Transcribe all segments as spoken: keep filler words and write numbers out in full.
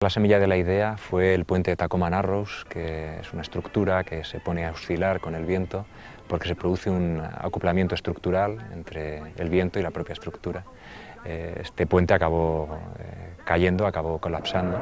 La semilla de la idea fue el puente de Tacoma Narrows, que es una estructura que se pone a oscilar con el viento porque se produce un acoplamiento estructural entre el viento y la propia estructura. Este puente acabó cayendo, acabó colapsando.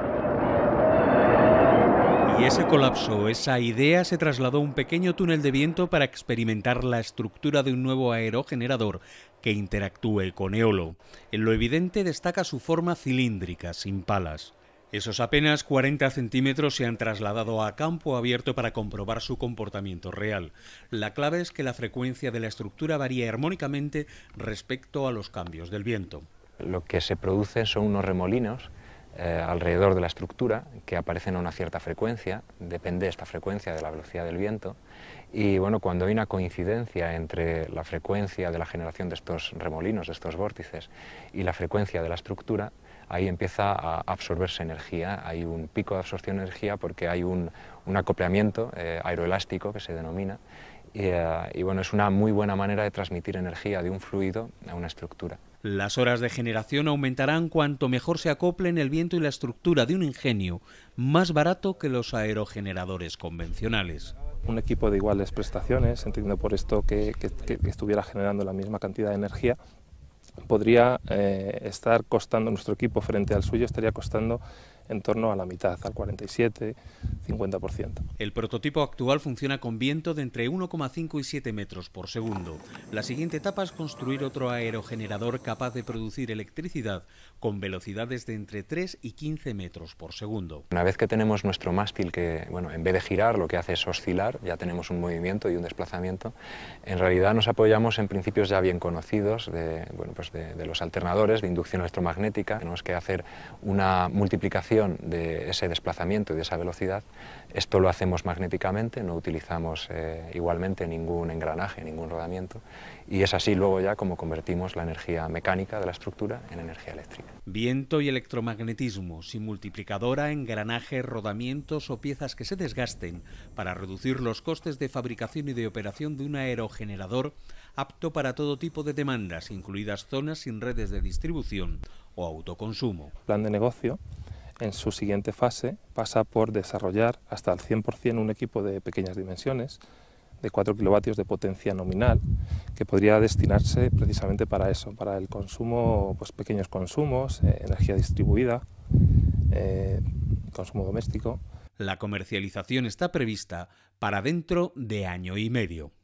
Y ese colapso, esa idea, se trasladó a un pequeño túnel de viento para experimentar la estructura de un nuevo aerogenerador que interactúe con Eolo. En lo evidente destaca su forma cilíndrica, sin palas. Esos apenas cuarenta centímetros se han trasladado a campo abierto para comprobar su comportamiento real. La clave es que la frecuencia de la estructura varía armónicamente respecto a los cambios del viento. Lo que se produce son unos remolinos eh, alrededor de la estructura que aparecen a una cierta frecuencia, depende esta frecuencia de la velocidad del viento, y bueno, cuando hay una coincidencia entre la frecuencia de la generación de estos remolinos, de estos vórtices, y la frecuencia de la estructura, ahí empieza a absorberse energía, hay un pico de absorción de energía porque hay un, un acoplamiento eh, aeroelástico que se denomina, y, eh, y bueno, es una muy buena manera de transmitir energía de un fluido a una estructura. Las horas de generación aumentarán cuanto mejor se acoplen el viento y la estructura de un ingenio, más barato que los aerogeneradores convencionales. Un equipo de iguales prestaciones, entiendo por esto que, que, que estuviera generando la misma cantidad de energía, podría eh, estar costando, nuestro equipo frente al suyo estaría costando en torno a la mitad, al cuarenta y siete, cincuenta por ciento. El prototipo actual funciona con viento de entre uno coma cinco y siete metros por segundo. La siguiente etapa es construir otro aerogenerador capaz de producir electricidad con velocidades de entre tres y quince metros por segundo. Una vez que tenemos nuestro mástil que, bueno, en vez de girar, lo que hace es oscilar, ya tenemos un movimiento y un desplazamiento, en realidad nos apoyamos en principios ya bien conocidos de, bueno, pues de, de los alternadores de inducción electromagnética. Tenemos que hacer una multiplicación de ese desplazamiento y de esa velocidad. Esto lo hacemos magnéticamente, no utilizamos eh, igualmente ningún engranaje, ningún rodamiento, y es así luego ya como convertimos la energía mecánica de la estructura en energía eléctrica. Viento y electromagnetismo, sin multiplicadora, engranajes, rodamientos o piezas que se desgasten, para reducir los costes de fabricación y de operación de un aerogenerador apto para todo tipo de demandas, incluidas zonas sin redes de distribución o autoconsumo. Plan de negocio, en su siguiente fase, pasa por desarrollar hasta el cien por cien un equipo de pequeñas dimensiones, de cuatro kilovatios de potencia nominal, que podría destinarse precisamente para eso, para el consumo, pues pequeños consumos, eh, energía distribuida, eh, consumo doméstico. La comercialización está prevista para dentro de año y medio.